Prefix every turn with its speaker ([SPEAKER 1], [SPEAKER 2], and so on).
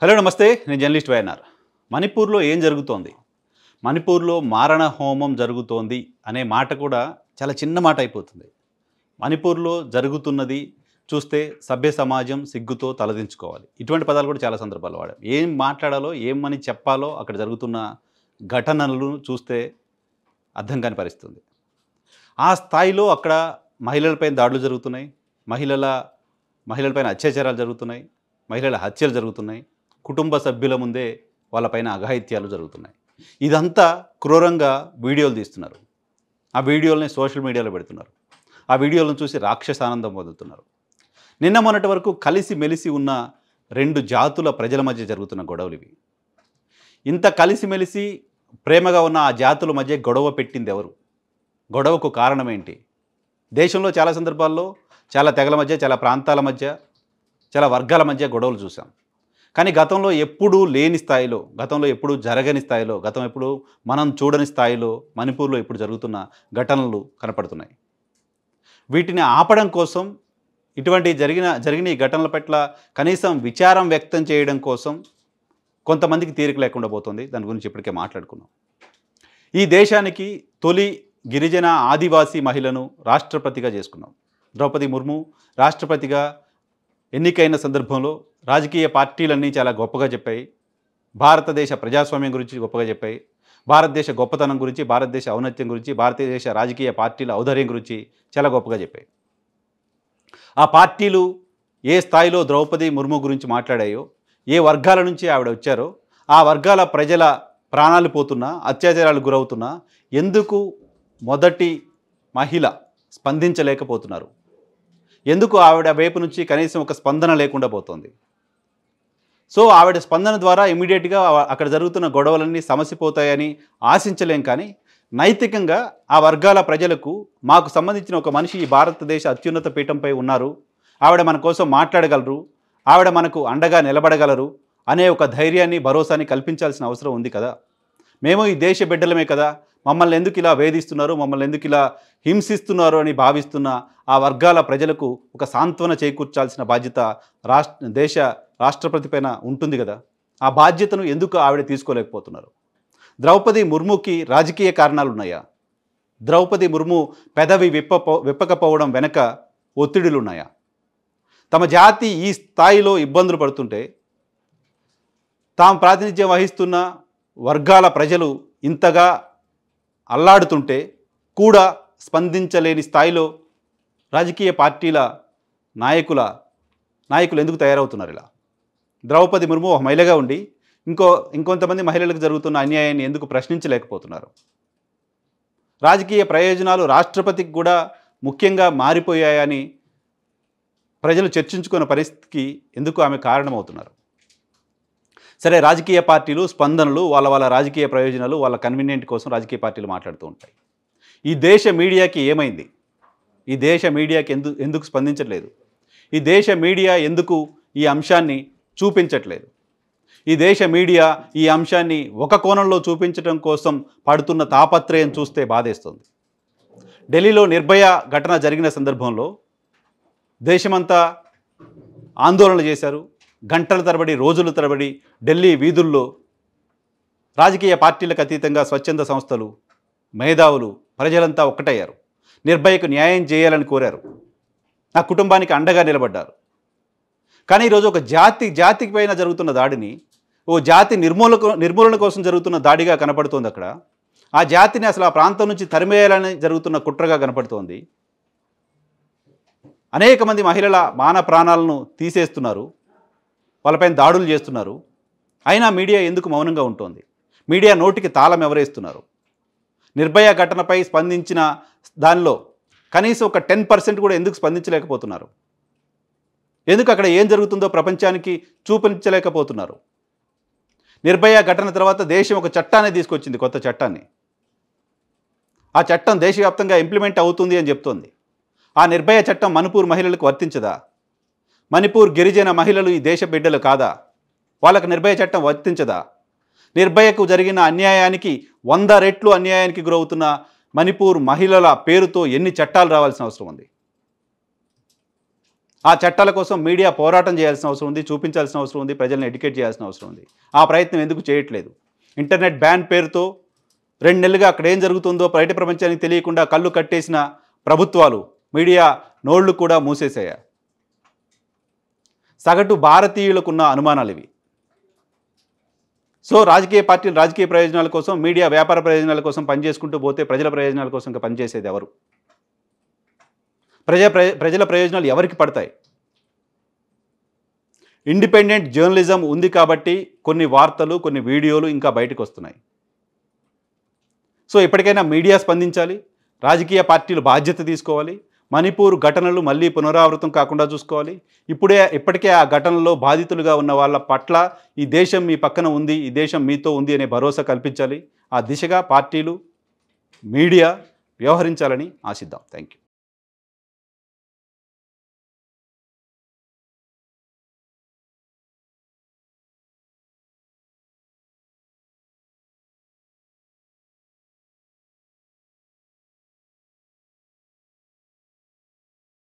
[SPEAKER 1] Hello నమస్తే, నేను journalist YNR. మణిపూర్లో ఏం జరుగుతోంది? మణిపూర్లో మారణ హోమం జరుగుతోంది అనే మాట కూడా చాలా చిన్న మాట అయిపోతుంది. మణిపూర్లో జరుగుతున్నది చూస్తే సభ్య సమాజం సిగ్గుతో తలదించుకోవాలి. ఇటువంటి పదాలు కూడా చాలా సందర్భాల్లో వాడాం. ఏం మాట్లాడాలో, ఏమని చెప్పాలో అక్కడ జరుగుతున్న ఘటనలను చూస్తే అర్థం కాని పరిస్థితుంది. ఆ స్థాయిలో అక్కడ మహిళలపైన దాడులు జరుగుతున్నాయి, మహిళలపైన అత్యాచారాలు జరుగుతున్నాయి, మహిళల హత్యలు జరుగుతున్నాయి, కుటుంబ సభ్యుల ముందే వాళ్ళపైన అఘాయిత్యాలు జరుగుతున్నాయి. ఇదంతా క్రూరంగా వీడియోలు తీస్తున్నారు. ఆ వీడియోలని సోషల్ మీడియాలో పెడుతున్నారు. ఆ వీడియోలను చూసి రాక్షసానందం పొందుతున్నారు. నిన్న మొన్నటి వరకు కలిసి మెలిసి ఉన్న రెండు జాతుల ప్రజల మధ్య జరుగుతున్న గొడవలు ఇవి. ఇంత కలిసిమెలిసి ప్రేమగా ఉన్న ఆ జాతుల మధ్య గొడవ పెట్టింది ఎవరు? గొడవకు కారణం ఏంటి? దేశంలో చాలా సందర్భాల్లో చాలా తెగల మధ్య, చాలా ప్రాంతాల మధ్య, చాలా వర్గాల మధ్య గొడవలు చూసాం. కానీ గతంలో ఎప్పుడూ లేని స్థాయిలో, గతంలో ఎప్పుడూ జరగని స్థాయిలో, గతం ఎప్పుడు మనం చూడని స్థాయిలో మణిపూర్లో ఇప్పుడు జరుగుతున్న ఘటనలు కనపడుతున్నాయి. వీటిని ఆపడం కోసం, ఇటువంటి జరిగిన ఈ ఘటనల పట్ల కనీసం విచారం వ్యక్తం చేయడం కోసం కొంతమందికి తీరిక లేకుండా పోతుంది. దాని గురించి ఇప్పటికే మాట్లాడుకున్నాం. ఈ దేశానికి తొలి గిరిజన ఆదివాసీ మహిళను రాష్ట్రపతిగా చేసుకున్నాం. ద్రౌపది ముర్ము రాష్ట్రపతిగా ఎన్నికైన సందర్భంలో రాజకీయ పార్టీలన్నీ చాలా గొప్పగా చెప్పాయి. భారతదేశ ప్రజాస్వామ్యం గురించి గొప్పగా చెప్పాయి. భారతదేశ గొప్పతనం గురించి, భారతదేశ ఔన్నత్యం గురించి, భారతదేశ రాజకీయ పార్టీల ఔదార్యం గురించి చాలా గొప్పగా చెప్పాయి. ఆ పార్టీలు ఏ స్థాయిలో ద్రౌపది ముర్ము గురించి మాట్లాడాయో, ఏ వర్గాల నుంచి ఆవిడ వచ్చారో, ఆ వర్గాల ప్రజల ప్రాణాలు పోతున్నా, అత్యాచారాలు గురవుతున్నా ఎందుకు మొదటి మహిళ స్పందించలేకపోతున్నారు? ఎందుకు ఆవిడ వైపు నుంచి కనీసం ఒక స్పందన లేకుండా పోతుంది? సో ఆవిడ స్పందన ద్వారా ఇమీడియట్గా అక్కడ జరుగుతున్న గొడవలన్నీ సమసిపోతాయని ఆశించలేం. కానీ నైతికంగా ఆ వర్గాల ప్రజలకు మాకు సంబంధించిన ఒక మనిషి ఈ భారతదేశ అత్యున్నత పీఠంపై ఉన్నారు, ఆవిడ మన కోసం మాట్లాడగలరు, ఆవిడ మనకు అండగా నిలబడగలరు అనే ఒక ధైర్యాన్ని, భరోసాని కల్పించాల్సిన అవసరం ఉంది కదా. మేము ఈ దేశ బిడ్డలమే కదా, మమ్మల్ని ఎందుకు ఇలా వేధిస్తున్నారు, మమ్మల్ని ఎందుకు ఇలా హింసిస్తున్నారు అని భావిస్తున్న ఆ వర్గాల ప్రజలకు ఒక సాంత్వన చేకూర్చాల్సిన బాధ్యత దేశ రాష్ట్రపతి పైన ఉంటుంది కదా. ఆ బాధ్యతను ఎందుకు ఆవిడ తీసుకోలేకపోతున్నారు? ద్రౌపది ముర్ముకి రాజకీయ కారణాలు ఉన్నాయా? ద్రౌపది ముర్ము పెదవి విప్పకపోవడం వెనక ఒత్తిడులు ఉన్నాయా? తమ జాతి ఈ స్థాయిలో ఇబ్బందులు పడుతుంటే, తాము ప్రాతినిధ్యం వహిస్తున్న వర్గాల ప్రజలు ఇంతగా అల్లాడుతుంటే కూడా స్పందించలేని స్థాయిలో రాజకీయ పార్టీల నాయకులు ఎందుకు తయారవుతున్నారు? ఇలా ద్రౌపది ముర్ము ఒక మహిళగా ఉండి ఇంకొంతమంది మహిళలకు జరుగుతున్న అన్యాయాన్ని ఎందుకు ప్రశ్నించలేకపోతున్నారు? రాజకీయ ప్రయోజనాలు రాష్ట్రపతికి కూడా ముఖ్యంగా మారిపోయాయని ప్రజలు చర్చించుకున్న పరిస్థితికి ఎందుకు ఆమె కారణమవుతున్నారు? సరే, రాజకీయ పార్టీలు స్పందనలు, వాళ్ళ రాజకీయ ప్రయోజనాలు, వాళ్ళ కన్వీనియంట్ కోసం రాజకీయ పార్టీలు మాట్లాడుతూ ఉంటాయి. ఈ దేశ మీడియాకి ఏమైంది? ఈ దేశ మీడియాకి ఎందుకు స్పందించట్లేదు? ఈ దేశ మీడియా ఎందుకు ఈ అంశాన్ని చూపించట్లేదు? ఈ దేశ మీడియా ఈ అంశాన్ని ఒక కోణంలో చూపించడం కోసం పడుతున్న తాపత్రయం చూస్తే బాధేస్తుంది. ఢిల్లీలో నిర్భయ ఘటన జరిగిన సందర్భంలో దేశమంతా ఆందోళన చేశారు. గంటల తరబడి, రోజుల తరబడి ఢిల్లీ వీధుల్లో రాజకీయ పార్టీలకు అతీతంగా స్వచ్ఛంద సంస్థలు, మేధావులు, ప్రజలంతా ఒక్కటయ్యారు. నిర్భయకు న్యాయం చేయాలని కోరారు. నా కుటుంబానికి అండగా నిలబడ్డారు. కానీ ఈరోజు ఒక జాతికి పైన జరుగుతున్న దాడిని ఓ జాతి నిర్మూలన కోసం జరుగుతున్న దాడిగా కనపడుతోంది. అక్కడ ఆ జాతిని అసలు ఆ ప్రాంతం నుంచి తరిమేయాలని జరుగుతున్న కుట్రగా కనపడుతోంది. అనేక మంది మహిళల మాన ప్రాణాలను తీసేస్తున్నారు, వాళ్ళపైన దాడులు చేస్తున్నారు. అయినా మీడియా ఎందుకు మౌనంగా ఉంటుంది? మీడియా నోటికి తాళం ఎవరేస్తున్నారు? నిర్భయ ఘటనపై స్పందించిన దానిలో కనీసం ఒక 10% కూడా ఎందుకు స్పందించలేకపోతున్నారు? ఎందుకు అక్కడ ఏం జరుగుతుందో ప్రపంచానికి చూపించలేకపోతున్నారు? నిర్భయ ఘటన తర్వాత దేశం ఒక చట్టాన్ని తీసుకొచ్చింది, కొత్త చట్టాన్ని. ఆ చట్టం దేశవ్యాప్తంగా ఇంప్లిమెంట్ అవుతుంది అని చెప్తోంది. ఆ నిర్భయ చట్టం మణిపూర్ మహిళలకు వర్తించదా? మణిపూర్ గిరిజన మహిళలు ఈ దేశ బిడ్డలు కాదా? వాళ్ళకు నిర్భయ చట్టం వర్తించదా? నిర్భయకు జరిగిన అన్యాయానికి 100 రెట్లు అన్యాయానికి గురవుతున్న మణిపూర్ మహిళల పేరుతో ఎన్ని చట్టాలు రావాల్సిన అవసరం ఉంది? ఆ చట్టాల కోసం మీడియా పోరాటం చేయాల్సిన అవసరం ఉంది, చూపించాల్సిన అవసరం ఉంది, ప్రజల్ని ఎడ్యుకేట్ చేయాల్సిన అవసరం ఉంది. ఆ ప్రయత్నం ఎందుకు చేయట్లేదు? ఇంటర్నెట్ బ్యాన్ పేరుతో 2 నెలలుగా అక్కడ ఏం జరుగుతుందో బయట ప్రపంచానికి తెలియకుండా కళ్ళు కట్టేసిన ప్రభుత్వాలు మీడియా నోళ్లు కూడా మూసేసాయా? సగటు భారతీయులకున్న అనుమానాలు ఇవి. సో రాజకీయ పార్టీలు రాజకీయ ప్రయోజనాల కోసం, మీడియా వ్యాపార ప్రయోజనాల కోసం పనిచేసుకుంటూ పోతే ప్రజల ప్రయోజనాల కోసం ఇంకా పనిచేసేది ఎవరు? ప్రజల ప్రయోజనాలు ఎవరికి పడతాయి? ఇండిపెండెంట్ జర్నలిజం ఉంది కాబట్టి కొన్ని వార్తలు, కొన్ని వీడియోలు ఇంకా బయటకు వస్తున్నాయి. సో ఇప్పటికైనా మీడియా స్పందించాలి, రాజకీయ పార్టీలు బాధ్యత తీసుకోవాలి, మణిపూర్ ఘటనలు మళ్ళీ పునరావృతం కాకుండా చూసుకోవాలి. ఇప్పటికే ఆ ఘటనలో బాధితులుగా ఉన్న వాళ్ళ పట్ల ఈ దేశం మీ పక్కన ఉంది, ఈ దేశం మీతో ఉంది అనే భరోసా కల్పించాలి. ఆ దిశగా పార్టీలు, మీడియా వ్యవహరించాలని ఆశిద్దాం. Thank you.